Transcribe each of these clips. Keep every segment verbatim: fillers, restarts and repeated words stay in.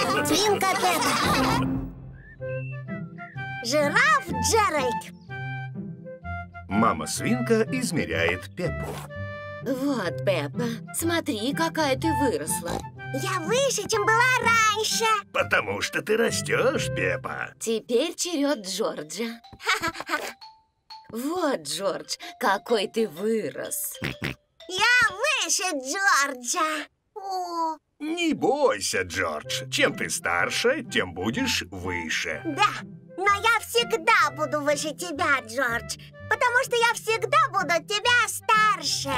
Свинка Пеппа. Жираф Джеральд. Мама-свинка измеряет Пеппу. Вот, Пеппа, смотри, какая ты выросла. Я выше, чем была раньше. Потому что ты растешь, Пеппа. Теперь черед Джорджа. Вот, Джордж, какой ты вырос. Я выше Джорджа. О. Не бойся, Джордж. Чем ты старше, тем будешь выше. Да, но я всегда буду выше тебя, Джордж. Потому что я всегда буду тебя старше.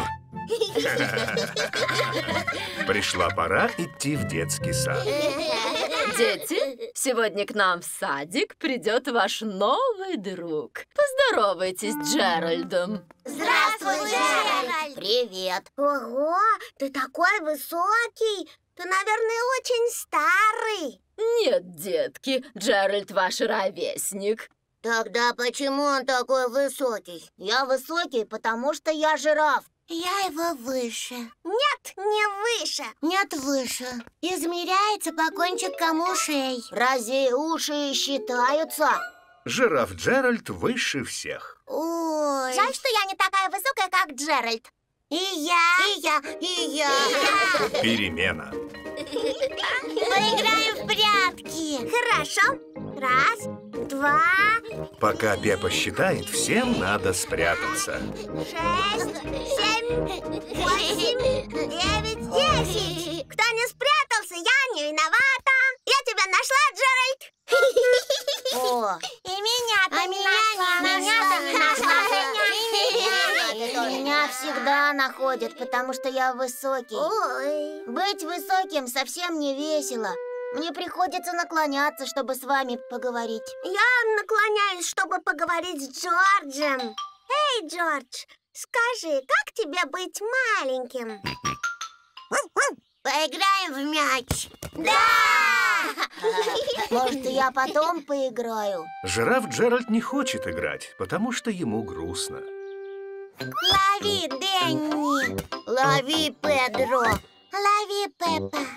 Пришла пора идти в детский сад. Дети, сегодня к нам в садик придет ваш новый друг. Поздоровайтесь с Джеральдом. Здравствуй, Джеральд. Привет. Ого, ты такой высокий. Ты, наверное, очень старый. Нет, детки, Джеральд ваш ровесник. Тогда почему он такой высокий? Я высокий, потому что я жираф. Я его выше. Нет, не выше. Нет, выше. Измеряется по кончикам ушей. Разве уши считаются? Жираф Джеральд выше всех. Ой. Жаль, что я не такая высокая, как Джеральд. И я. И я. И я. Перемена. Поиграем в прятки. Хорошо. Раз, два. Пока Пеппа считает, всем надо спрятаться. Шесть, семь, восемь, девять, десять. Кто не спрятался, я не виновата. Я тебя нашла, Джеральд. О, и меня-то а не нашла. Меня-то не нашла. Меня всегда находят, потому что я высокий. Ой. Быть высоким совсем не весело. Мне приходится наклоняться, чтобы с вами поговорить. Я наклоняюсь, чтобы поговорить с Джорджем. Эй, Джордж, скажи, как тебе быть маленьким? Поиграем в мяч. Да! Может, я потом поиграю? Жираф Джеральд не хочет играть, потому что ему грустно. Лови, Дэнни. Лови, Педро. Лови, Пеппа.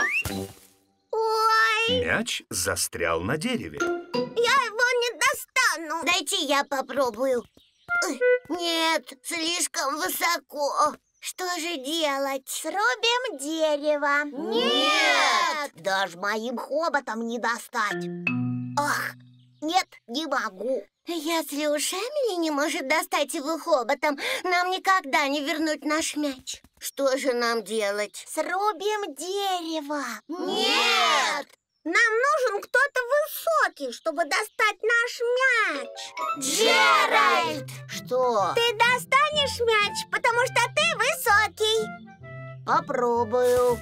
Ой! Мяч застрял на дереве. Я его не достану. Дайте я попробую. Нет, слишком высоко. Что же делать? Срубим дерево. Нет! Даже моим хоботом не достать. Ах, нет, не могу. Если уж Эмили не может достать его хоботом, нам никогда не вернуть наш мяч. Что же нам делать? Срубим дерево. Нет! Нам нужен кто-то высокий, чтобы достать наш мяч. Джеральд! Что? Ты достанешь мяч, потому что ты высокий. Попробую.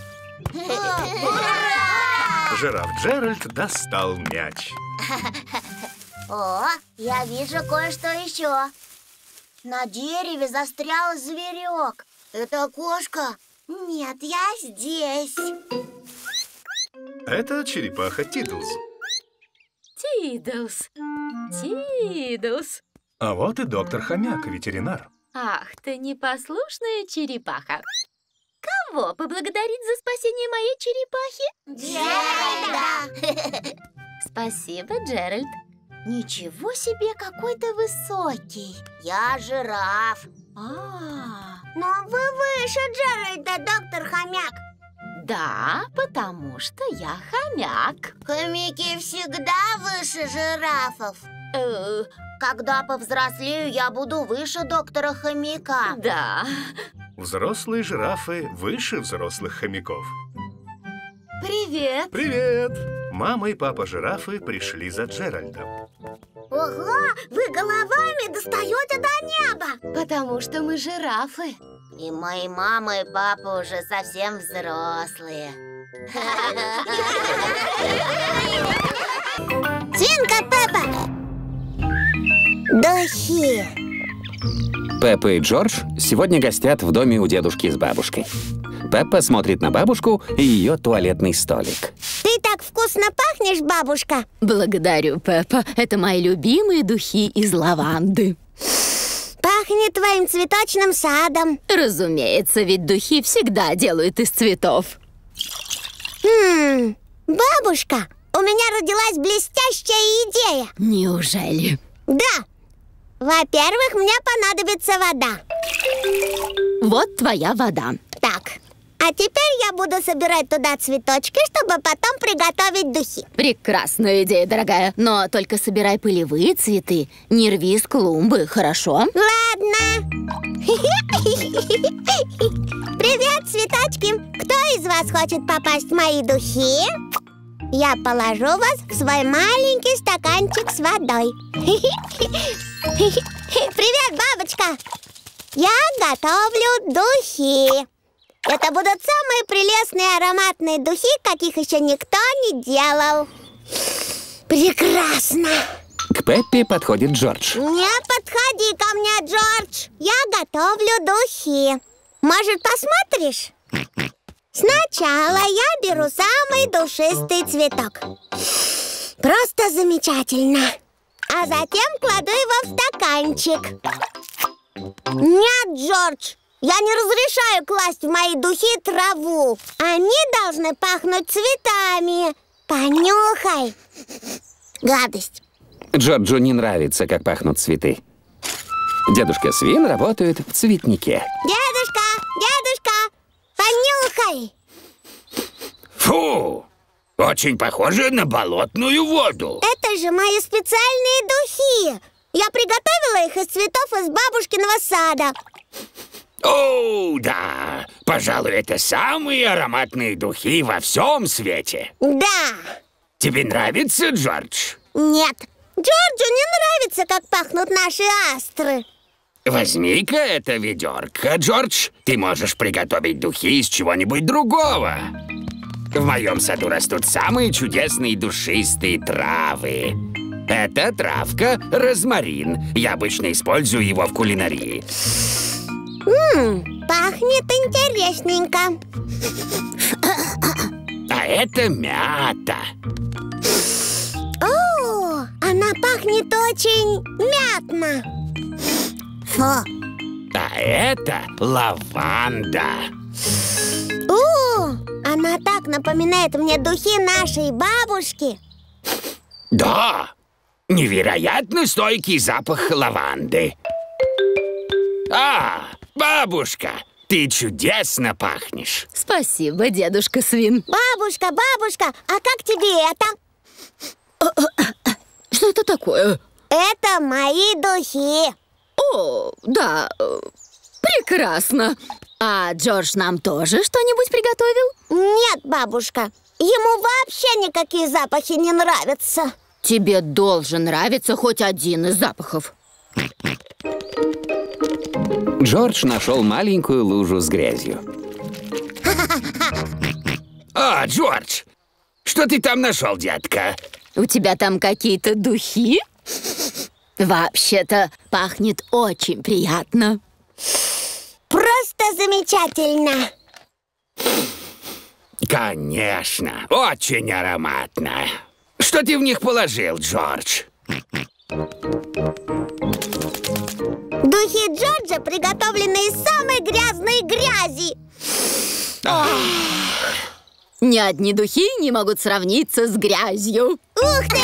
Ура! Жираф Джеральд достал мяч. О, я вижу кое-что еще. На дереве застрял зверек. Это кошка? Нет, я здесь. Это черепаха Тидлз. Тидлз, Тидлз. А вот и доктор Хомяк, ветеринар. Ах, ты непослушная черепаха. Кого поблагодарить за спасение моей черепахи? Джеральда! Спасибо, Джеральд. Ничего себе, какой-то высокий. Я жираф. А, Но вы выше Джеральда, доктор Хомяк. да, потому что я хомяк. Хомяки всегда выше жирафов. Э, Когда повзрослею, я буду выше доктора Хомяка. да. Взрослые жирафы выше взрослых хомяков. Привет. Привет! Мама и папа жирафы пришли за Джеральдом. Ого, вы головами достаете до неба. Потому что мы жирафы. И мои мама и папа уже совсем взрослые. Свинка Пеппа. Духи. Пеппа и Джордж сегодня гостят в доме у дедушки с бабушкой. Пеппа смотрит на бабушку и ее туалетный столик. Ты так вкусно пахнешь, бабушка. Благодарю, Пеппа. Это мои любимые духи из лаванды. Пахнет твоим цветочным садом. Разумеется, ведь духи всегда делают из цветов. Хм, Бабушка, у меня родилась блестящая идея. Неужели? Да. Во-первых, мне понадобится вода. Вот твоя вода. Так, а теперь я буду собирать туда цветочки, чтобы потом приготовить духи. Прекрасная идея, дорогая. Но только собирай пылевые цветы. Не рви с клумбы, хорошо? Ладно. Привет, цветочки. Кто из вас хочет попасть в мои духи? Я положу вас в свой маленький стаканчик с водой. Привет, бабочка. Я готовлю духи. Это будут самые прелестные ароматные духи, каких еще никто не делал. Прекрасно! К Пеппе подходит Джордж. Не подходи ко мне, Джордж. Я готовлю духи. Может, посмотришь? Сначала я беру самый душистый цветок. Просто замечательно. А затем кладу его в стаканчик. Нет, Джордж, я не разрешаю класть в мои духи траву. Они должны пахнуть цветами. Понюхай. Гадость. Джорджу не нравится, как пахнут цветы. Дедушка Свин работает в цветнике. Дедушка, дедушка, понюхай. Фу! Очень похоже на болотную воду. Это же мои специальные духи. Я приготовила их из цветов из бабушкиного сада. О, да! Пожалуй, это самые ароматные духи во всем свете. Да. Тебе нравится, Джордж? Нет. Джорджу не нравится, как пахнут наши астры. Возьми-ка это ведерко, Джордж. Ты можешь приготовить духи из чего-нибудь другого. В моем саду растут самые чудесные душистые травы. Это травка розмарин. Я обычно использую его в кулинарии. Ммм, пахнет интересненько. А это мята. О, она пахнет очень мятно. Фу. А это лаванда. О, она так напоминает мне духи нашей бабушки. Да, невероятно стойкий запах лаванды. А, бабушка, ты чудесно пахнешь. Спасибо, дедушка Свин. Бабушка, бабушка, а как тебе это? Что это такое? Это мои духи. О, да, э, прекрасно. А Джордж нам тоже что-нибудь приготовил? Нет, бабушка, ему вообще никакие запахи не нравятся. Тебе должен нравиться хоть один из запахов. Джордж нашел маленькую лужу с грязью. А, Джордж, что ты там нашел, детка? У тебя там какие-то духи? Вообще-то пахнет очень приятно. Просто замечательно. Конечно, очень ароматно. Что ты в них положил, Джордж? Духи Джорджа приготовлены из самой грязной грязи. Ни одни духи не могут сравниться с грязью. Ух ты!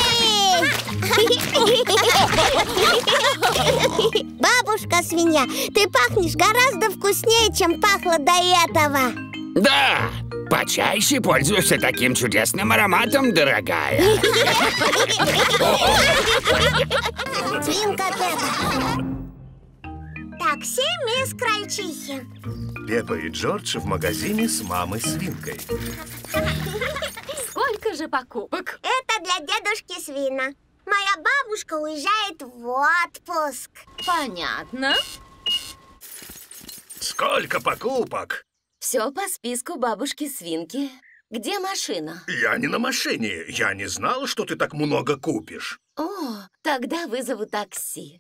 Бабушка свинья, ты пахнешь гораздо вкуснее, чем пахло до этого. Да, почаще пользуешься таким чудесным ароматом, дорогая. Свинка Пеппа. Такси, мисс Крольчихи. Пеппа и Джордж в магазине с мамой-свинкой. Сколько же покупок? Это для дедушки Свина. Моя бабушка уезжает в отпуск. Понятно. Сколько покупок? Все по списку бабушки Свинки. Где машина? Я не на машине. Я не знал, что ты так много купишь. О, тогда вызову такси.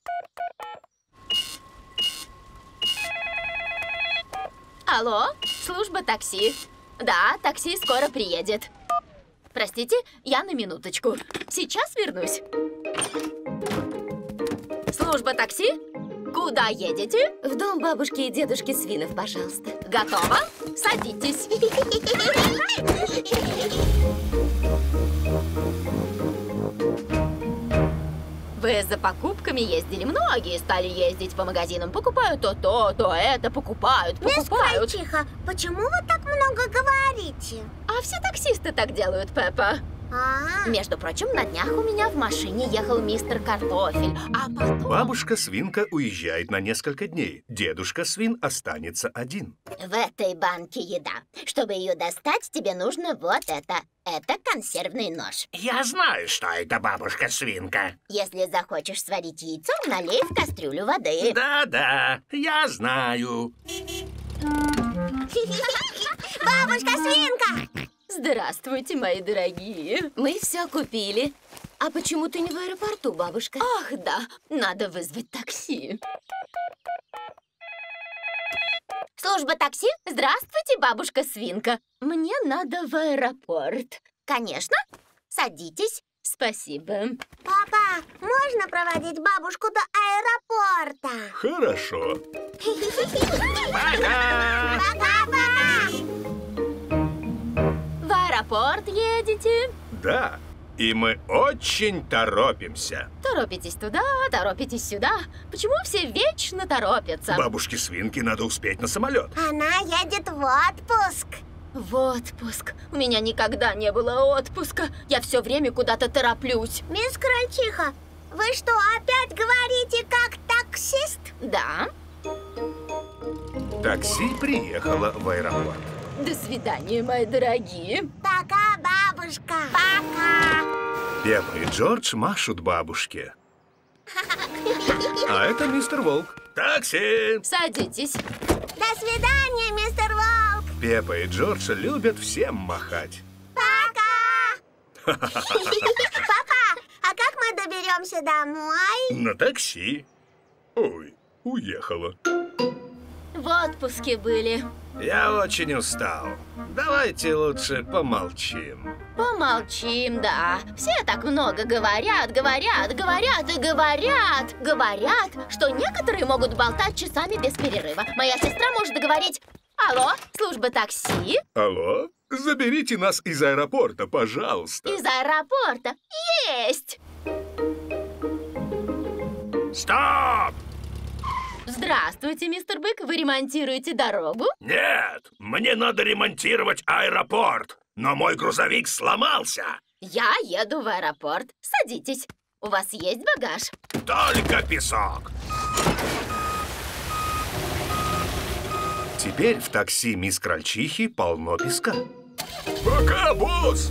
Алло, служба такси. Да, такси скоро приедет. Простите, я на минуточку. Сейчас вернусь. Служба такси? Куда едете? В дом бабушки и дедушки Свинов, пожалуйста. Готово? Садитесь. Вы за покупками ездили, многие стали ездить по магазинам. Покупают то, то, то, это, покупают, Мисс покупают. Крольчиха, почему вы так много говорите? А все таксисты так делают, Пеппа. А, Между прочим, на днях у меня в машине ехал мистер Картофель, а потом... Бабушка-свинка уезжает на несколько дней. Дедушка-свин останется один. в этой банке еда. Чтобы ее достать, тебе нужно вот это. Это консервный нож. Я знаю, что это бабушка-свинка. Если захочешь сварить яйцо, налей в кастрюлю воды. Да-да, я знаю. Бабушка-свинка! Здравствуйте, мои дорогие. Мы все купили. А почему ты не в аэропорту, бабушка? Ах, да, надо вызвать такси. Служба такси? Здравствуйте, бабушка-свинка. Мне надо в аэропорт. Конечно. Садитесь. Спасибо. Папа, можно проводить бабушку до аэропорта? Хорошо. Пока-пока! В аэропорт едете? Да, и мы очень торопимся. Торопитесь туда, торопитесь сюда. Почему все вечно торопятся? Бабушке-свинке надо успеть на самолет. Она едет в отпуск. В отпуск. У меня никогда не было отпуска. Я все время куда-то тороплюсь. Мисс Крольчиха, вы что, опять говорите как таксист? Да. Такси приехало в аэропорт. До свидания, мои дорогие. Пока, бабушка. Пока. Пеппа и Джордж машут бабушке. А это мистер Волк. Такси! Садитесь. До свидания, мистер Волк. Пеппа и Джордж любят всем махать. Пока. Папа, а как мы доберемся домой? На такси. Ой, уехала. В отпуске были. Я очень устал. Давайте лучше помолчим. Помолчим, да. Все так много говорят, говорят, говорят и говорят. Говорят, что некоторые могут болтать часами без перерыва. Моя сестра может говорить: алло, служба такси? Алло? Заберите нас из аэропорта, пожалуйста. Из аэропорта. Есть! Стоп! Здравствуйте, мистер Бык. Вы ремонтируете дорогу? Нет, мне надо ремонтировать аэропорт, но мой грузовик сломался. Я еду в аэропорт. Садитесь. У вас есть багаж? Только песок. Теперь в такси мисс Крольчихи полно песка. Пока, босс!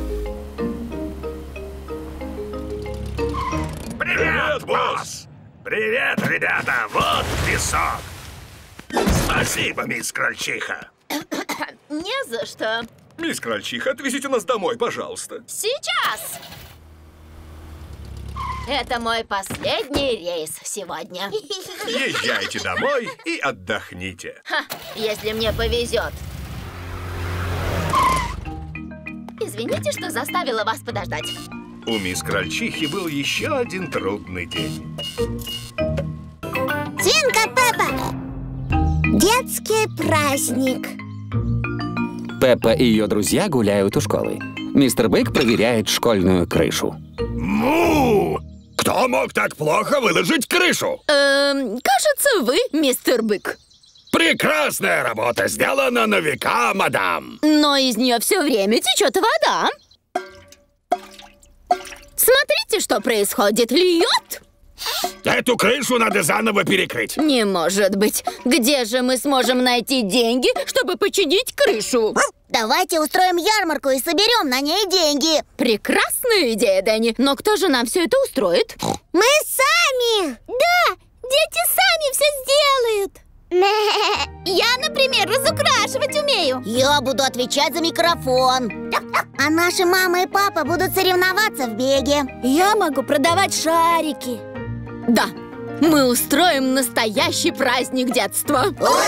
Привет, босс! Привет, ребята! Вот песок! Спасибо, мисс Крольчиха! Не за что. Мисс Крольчиха, отвезите нас домой, пожалуйста. Сейчас! Это мой последний рейс сегодня. Езжайте домой и отдохните. Ха, если мне повезет. Извините, что заставила вас подождать. У мисс Крольчихи был еще один трудный день. Свинка Пеппа! Детский праздник. Пеппа и ее друзья гуляют у школы. Мистер Бык проверяет школьную крышу. Му! Кто мог так плохо выложить крышу? Эм, кажется, вы, мистер Бык. Прекрасная работа сделана на века, мадам. Но из нее все время течет вода. Смотрите, что происходит. Льет? Эту крышу надо заново перекрыть. Не может быть. Где же мы сможем найти деньги, чтобы починить крышу? Давайте устроим ярмарку и соберем на ней деньги. Прекрасная идея, Дэнни. Но кто же нам все это устроит? Мы сами! Да, дети сами все сделают. Я, например, разукрашивать умею. Я буду отвечать за микрофон. А наши мама и папа будут соревноваться в беге. Я могу продавать шарики. Да, мы устроим настоящий праздник детства.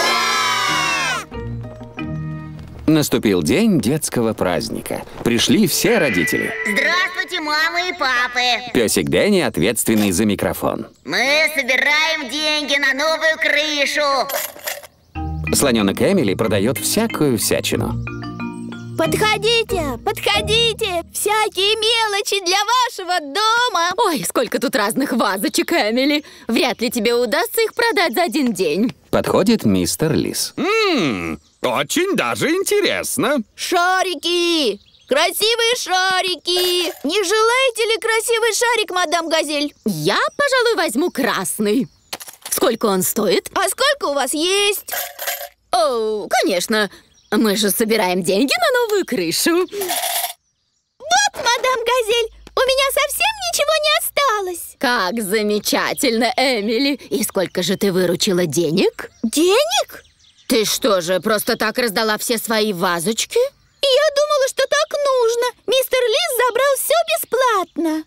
Наступил день детского праздника. Пришли все родители. Здравствуйте, мамы и папы. Песик Дэнни ответственный за микрофон. Мы собираем деньги на новую крышу. Слоненок Эмили продает всякую всячину. Подходите, подходите! Всякие мелочи для вашего дома! Ой, сколько тут разных вазочек, Эмили. Вряд ли тебе удастся их продать за один день. Подходит мистер Лис. Ммм, очень даже интересно. Шарики! Красивые шарики! Не желаете ли красивый шарик, мадам Газель? Я, пожалуй, возьму красный. Сколько он стоит? А сколько у вас есть? О, конечно. Мы же собираем деньги на новую крышу. Вот, мадам Газель, у меня совсем ничего не осталось. Как замечательно, Эмили. И сколько же ты выручила денег? Денег? Ты что же, просто так раздала все свои вазочки? Я думала, что так нужно. Мистер Лис забрал все бесплатно.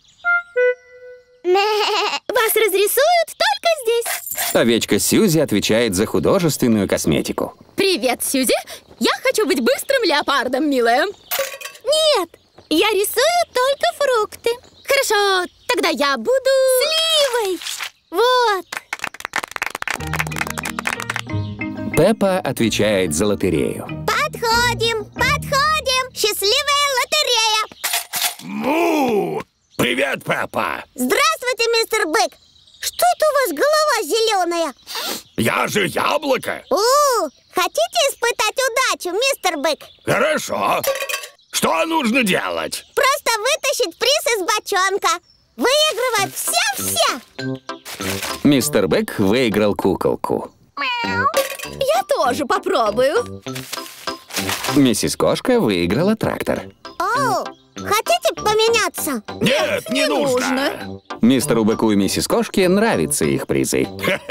Вас разрисуют только здесь. Овечка Сьюзи отвечает за художественную косметику. Привет, Сьюзи. Я хочу быть быстрым леопардом, милая. Нет, я рисую только фрукты. Хорошо, тогда я буду... Сливой. Вот. Пеппа отвечает за лотерею. Подходим, подходим. Счастливая лотерея. Му! Привет, Пеппа. Здравствуйте, мистер Бэк. Что это у вас голова зеленая? Я же яблоко. У, хотите испытать удачу, мистер Бэк? Хорошо. Что нужно делать? Просто вытащить приз из бочонка. Выигрывают все-все. Мистер Бэк выиграл куколку. Я тоже попробую. Миссис Кошка выиграла трактор. О, хотите поменяться? Нет, не, не нужно. нужно. Мистеру Бэку и миссис Кошке нравятся их призы.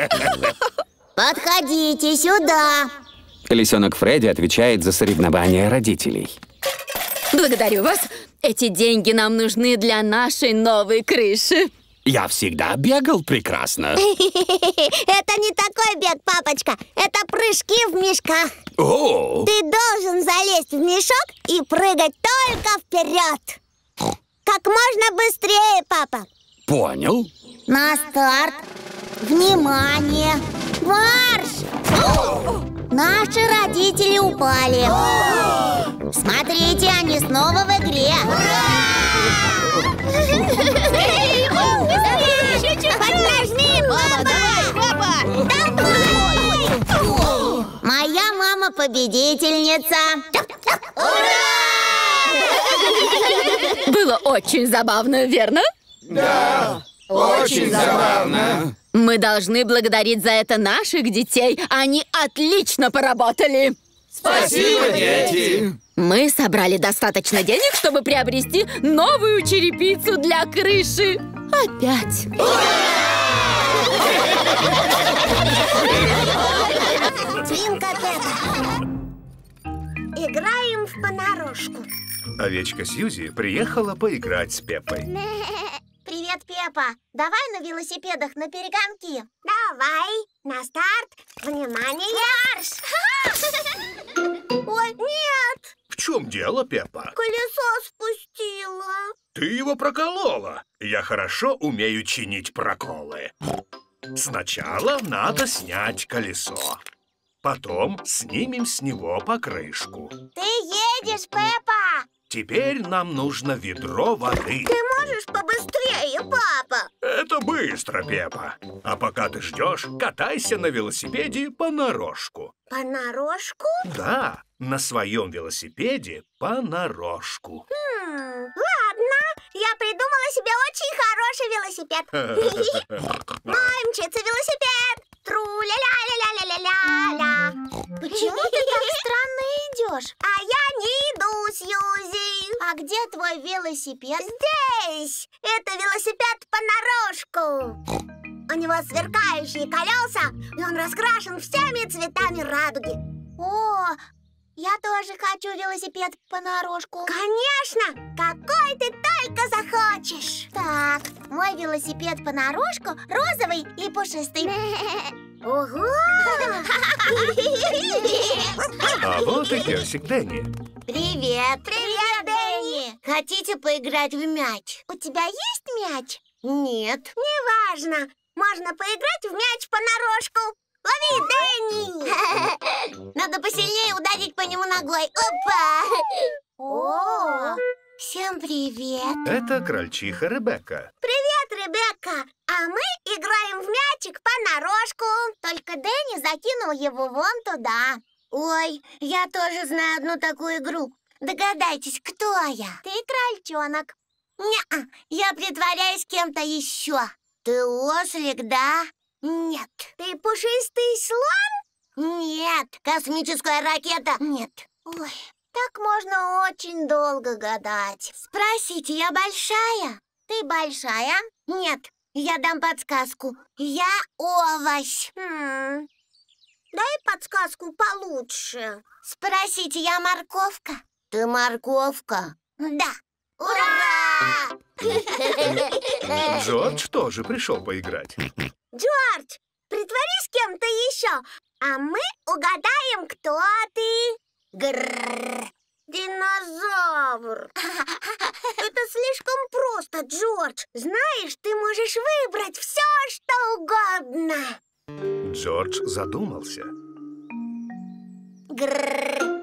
Подходите сюда. Лисенок Фредди отвечает за соревнования родителей. Благодарю вас. Эти деньги нам нужны для нашей новой крыши. Я всегда бегал прекрасно. Это не такой бег, папочка. Это прыжки в мешках. О, Ты должен залезть в мешок и прыгать только вперед. Как можно быстрее, папа. понял. На старт. Внимание. Марш! Наши родители упали. Смотрите, они снова в игре. Поднажми, папа! Давай! Моя мама победительница. Было очень забавно, верно? Очень забавно. Мы должны благодарить за это наших детей. Они отлично поработали. Спасибо, дети. Мы собрали достаточно денег, чтобы приобрести новую черепицу для крыши. Опять. Свинка Пеппа. Играем в понарошку. Овечка Сьюзи приехала поиграть с Пеппой. Привет, Пеппа. Давай на велосипедах на перегонки. Давай. На старт. Внимание, марш! Ой, нет. В чем дело, Пеппа? Колесо спустило. Ты его проколола. Я хорошо умею чинить проколы. Сначала надо снять колесо. Потом снимем с него покрышку. Ты едешь, Пеппа. Теперь нам нужно ведро воды. Ты можешь побыстрее, папа? Это быстро, Пеппа. А пока ты ждешь, катайся на велосипеде понарошку. Понарошку? Да, на своем велосипеде понарошку. Хм, ладно, я придумала себе очень хороший велосипед. Мой мчится велосипед. Тру-ля-ля-ля-ля-ля-ля-ля. Почему ты так странно идешь? А я не иду, Сьюзи. А где твой велосипед? Здесь. Это велосипед понарошку. У него сверкающие колеса, и он раскрашен всеми цветами радуги. О, я тоже хочу велосипед понарошку. Конечно! Какой ты только захочешь. Так, мой велосипед понарошку розовый и пушистый. Ого! А вот и персик Дэнни. Привет! Привет, Дэнни! Хотите поиграть в мяч? У тебя есть мяч? Нет. Неважно. Можно поиграть в мяч понарошку. Лови, Дэнни! Надо посильнее ударить по нему ногой. Опа! О, всем привет. Это крольчиха Ребекка. Привет, Ребекка. А мы играем в мячик понарошку. Только Дэнни закинул его вон туда. Ой, я тоже знаю одну такую игру. Догадайтесь, кто я? Ты крольчонок. Не-а, я притворяюсь кем-то еще. Ты ослик, да? Нет. Ты пушистый слон? Нет. Космическая ракета? Нет. Ой, так можно очень долго гадать. Спросите, я большая? Ты большая? Нет. Я дам подсказку. Я овощ. Хм. Дай подсказку получше. Спросите, я морковка? Ты морковка? Да. Ура! Джордж тоже пришел поиграть. Джордж, притворись кем-то еще, а мы угадаем, кто ты. Грррр. Динозавр. Это слишком просто, Джордж. Знаешь, ты можешь выбрать все, что угодно. Джордж задумался. Грррр.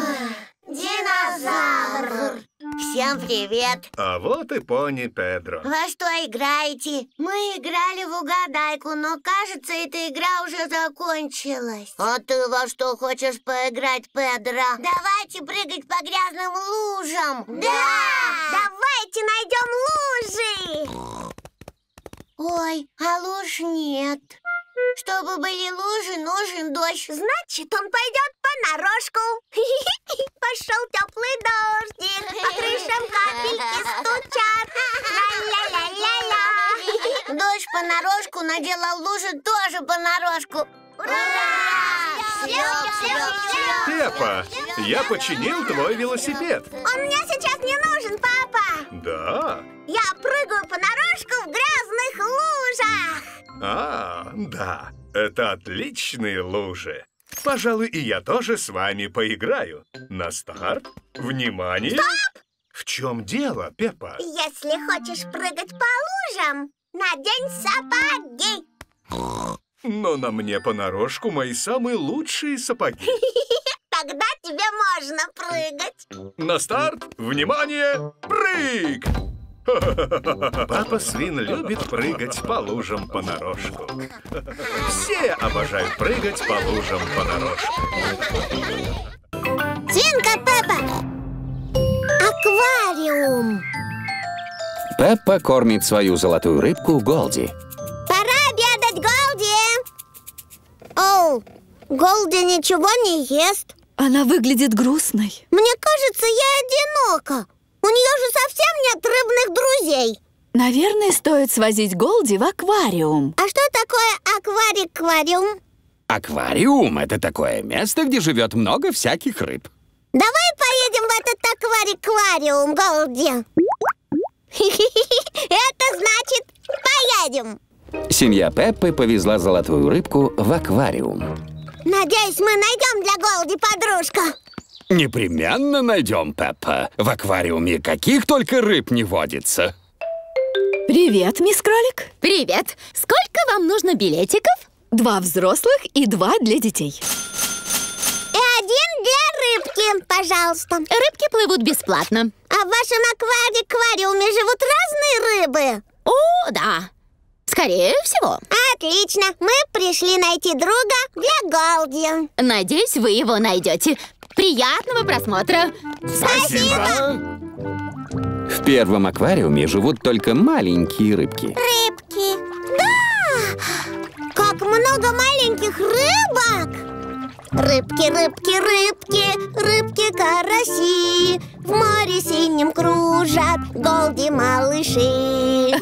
Динозавр. Всем привет. А вот и пони Педро. Во что играете? Мы играли в угадайку, но, кажется, эта игра уже закончилась. А ты во что хочешь поиграть, Педро? Давайте прыгать по грязным лужам. Да! Давайте найдем лужи! Ой, а луж нет. Чтобы были лужи, нужен дождь. Значит, он пойдет понарошку. Пошел теплый дождик, по крышам капельки стучат. Ля-ля-ля-ля-ля. Дождь понарошку наделал лужи тоже понарошку. Ура! Пеппа, я починил твой велосипед. Он мне сейчас не нужен, папа. Да? Я прыгаю понарошку в грязных лужах. А, да, это отличные лужи. Пожалуй, и я тоже с вами поиграю. На старт. Внимание. Стоп! В чем дело, Пеппа? Если хочешь прыгать по лужам, надень сапоги. Но на мне понарошку мои самые лучшие сапоги. Тогда тебе можно прыгать. На старт. Внимание. Прыг! Папа Свин любит прыгать по лужам понарошку. Все обожают прыгать по лужам понарошку. Свинка Пеппа! Аквариум! Пеппа кормит свою золотую рыбку Голди. Пора обедать, Голди! Оу, Голди ничего не ест. Она выглядит грустной. Мне кажется, я одинока. У нее же совсем нет рыбных друзей. Наверное, стоит свозить Голди в аквариум. А что такое акварик-аквариум? Аквариум — это такое место, где живет много всяких рыб. Давай поедем в этот акварик-аквариум, Голди. Это значит, поедем. Семья Пеппы повезла золотую рыбку в аквариум. Надеюсь, мы найдем для Голди подружку. Непременно найдем, Пеппа. В аквариуме каких только рыб не водится. Привет, мисс Кролик. Привет! Сколько вам нужно билетиков? Два взрослых и два для детей. И один для рыбки, пожалуйста. Рыбки плывут бесплатно. А в вашем аквариуме живут разные рыбы? О, да. Скорее всего. Отлично. Мы пришли найти друга для Голди. Надеюсь, вы его найдете. Приятного просмотра. Спасибо. В первом аквариуме живут только маленькие рыбки. Рыбки. Да! Как много маленьких рыбок! Рыбки, рыбки, рыбки, рыбки-караси в море синим кружат Голди-малыши.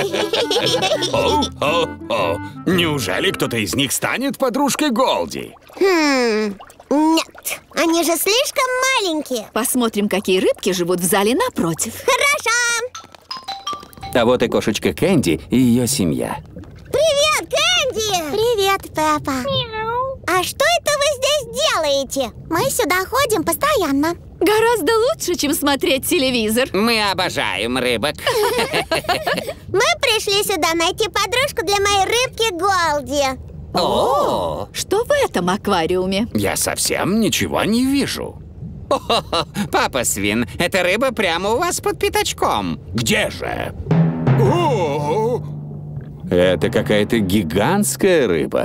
О-о-о! Неужели кто-то из них станет подружкой Голди? Хм, нет, они же слишком маленькие. Посмотрим, какие рыбки живут в зале напротив. Хорошо. А вот и кошечка Кэнди и ее семья. Привет, Кэнди! Привет, Пеппа. А что это вы здесь делаете? Мы сюда ходим постоянно. Гораздо лучше, чем смотреть телевизор. Мы обожаем рыбок. Мы пришли сюда найти подружку для моей рыбки Голди. О! Что в этом аквариуме? Я совсем ничего не вижу. О-хо-хо, папа Свин, эта рыба прямо у вас под пятачком. Где же? О! Это какая-то гигантская рыба.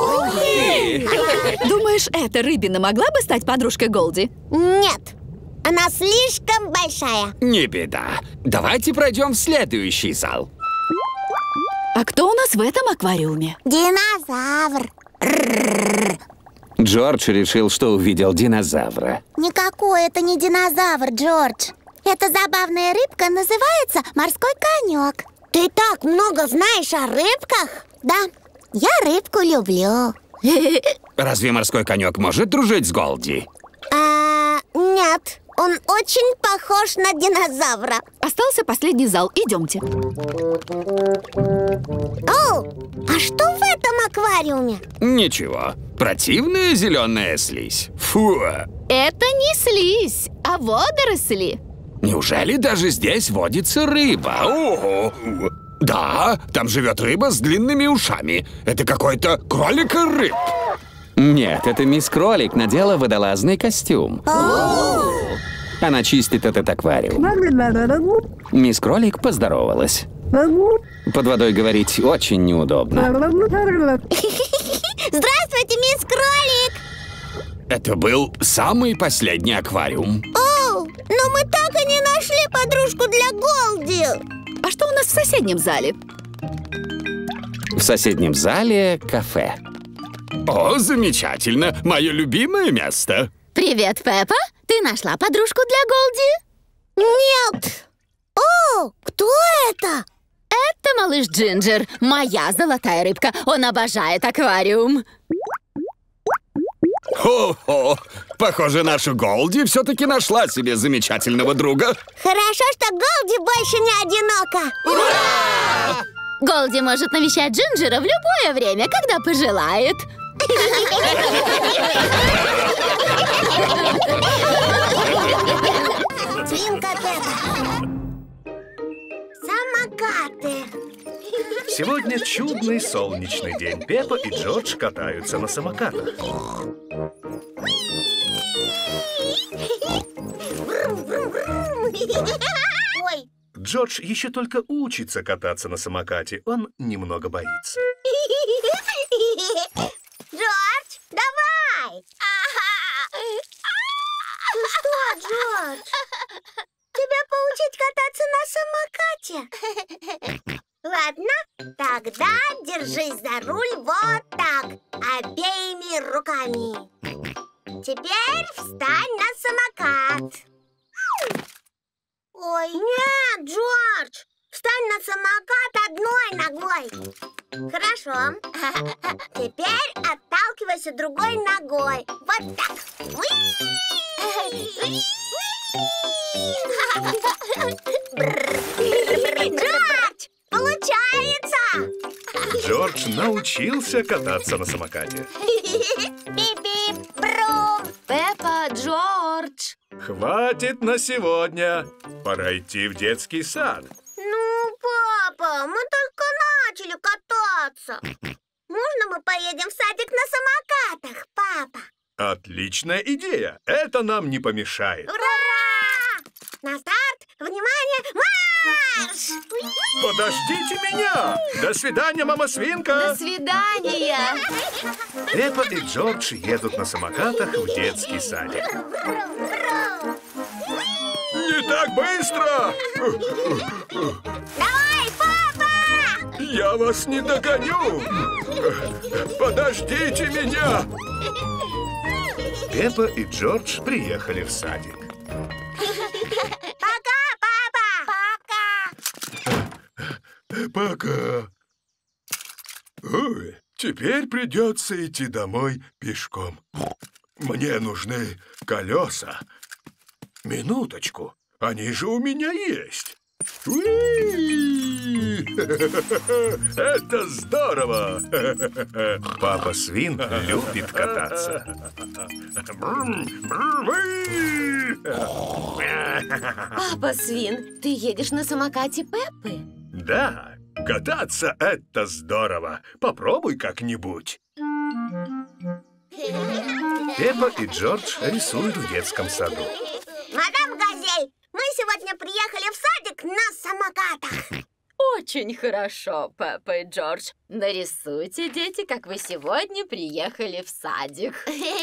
Думаешь, эта рыбина могла бы стать подружкой Голди? Нет, она слишком большая. Не беда. Давайте пройдем в следующий зал. А кто у нас в этом аквариуме? Динозавр. Джордж решил, что увидел динозавра. Никакой это не динозавр, Джордж. Эта забавная рыбка называется морской конек. Ты так много знаешь о рыбках? Да, я рыбку люблю. Разве морской конек может дружить с Голди? А, нет, он очень похож на динозавра. Остался последний зал. Идемте. О, а что в этом аквариуме? Ничего. Противная зеленая слизь. Фу. Это не слизь, а водоросли. Неужели даже здесь водится рыба? Ого! Да, там живет рыба с длинными ушами. Это какой-то кролик-рыб. Нет, это мисс Кролик надела водолазный костюм. Она чистит этот аквариум. Мисс Кролик поздоровалась. Под водой говорить очень неудобно. Здравствуйте, мисс Кролик! Это был самый последний аквариум. О, но мы так и не нашли подружку для Голди. А что у нас в соседнем зале? В соседнем зале кафе. О, замечательно! Мое любимое место. Привет, Пеппа. Ты нашла подружку для Голди? Нет! О, кто это? Это малыш Джинджер, моя золотая рыбка. Он обожает аквариум. Хо-хо! Похоже, наша Голди все-таки нашла себе замечательного друга. Хорошо, что Голди больше не одинока. Ура! Голди может навещать Джинджера в любое время, когда пожелает. Свинка Пеппа. Самокаты. Сегодня чудный солнечный день. Пеппа и Джордж катаются на самокатах. Ой. Джордж еще только учится кататься на самокате. Он немного боится. Джордж, давай! Ну что, Джордж? Тебя поучить кататься на самокате? Ладно, тогда держись за руль вот так, обеими руками. Теперь встань на самокат. Ой, нет, Джордж, встань на самокат одной ногой. Хорошо. Теперь отталкивайся другой ногой. Вот так. Джордж, получается! Джордж научился кататься на самокате. Бип-бип-брум. Пеппа, Джордж. Хватит на сегодня. Пора идти в детский сад. Ну, папа, мы только начали кататься. Можно мы поедем в садик на самокатах, папа? Отличная идея. Это нам не помешает. Ура! На старт! Внимание! Марш! Подождите меня! До свидания, мама свинка! До свидания! Пеппа и Джордж едут на самокатах в детский садик. Не так быстро! Давай, папа! Я вас не догоню! Подождите меня! Пеппа и Джордж приехали в садик. Пока, папа! Пока! Пока. Ой, теперь придется идти домой пешком. Мне нужны колеса. Минуточку, они же у меня есть. Уи! Это здорово! Папа Свин любит кататься. Папа Свин, ты едешь на самокате Пеппы? Да, кататься — это здорово. Попробуй как-нибудь. Пеппа и Джордж рисуют в детском саду. Мадам Газель, мы сегодня приехали в садик на самокатах. Очень хорошо, Пеппа и Джордж. Нарисуйте, дети, как вы сегодня приехали в садик.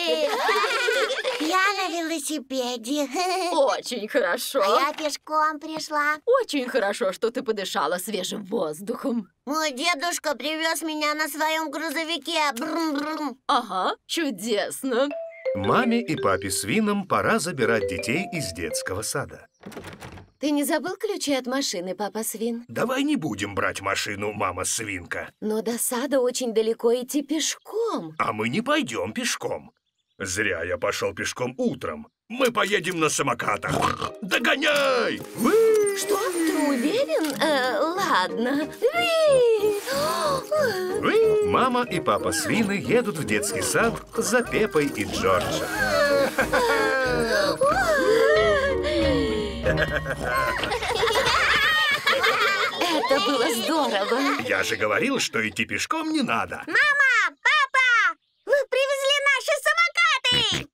Я на велосипеде. Очень хорошо. А я пешком пришла. Очень хорошо, что ты подышала свежим воздухом. Мой дедушка привез меня на своем грузовике. Брум-брум. Ага, чудесно. Маме и папе свинам пора забирать детей из детского сада. Ты не забыл ключи от машины, папа свин? Давай не будем брать машину, мама свинка. Но до сада очень далеко идти пешком. А мы не пойдем пешком. Зря я пошел пешком утром. Мы поедем на самокатах. Догоняй! Вы! Что? Ты уверен? Э, ладно. Вы? Мама и папа свины едут в детский сад за Пеппой и Джорджем. Это было здорово. Я же говорил, что идти пешком не надо. Мама, папа, вы привезли наши самокаты!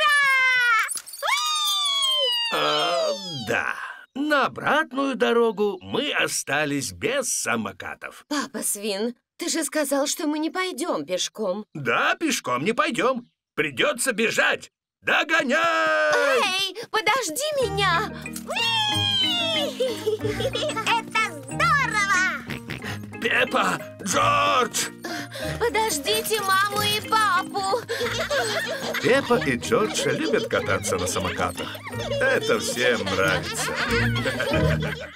Ура! А, да. На обратную дорогу мы остались без самокатов. Папа свин, ты же сказал, что мы не пойдем пешком. Да, пешком не пойдем. Придется бежать. Догоняй! Эй, подожди меня! Это здорово! Пеппа! Джордж! Подождите маму и папу! Пеппа и Джордж любят кататься на самокатах. Это всем нравится.